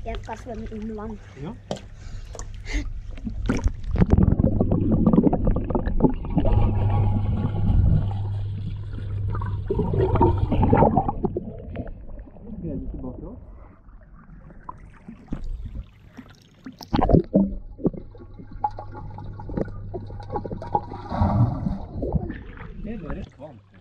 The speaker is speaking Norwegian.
Jeg skal svømme under vann. Ja. Gleder du tilbake også? Det er bare kvant.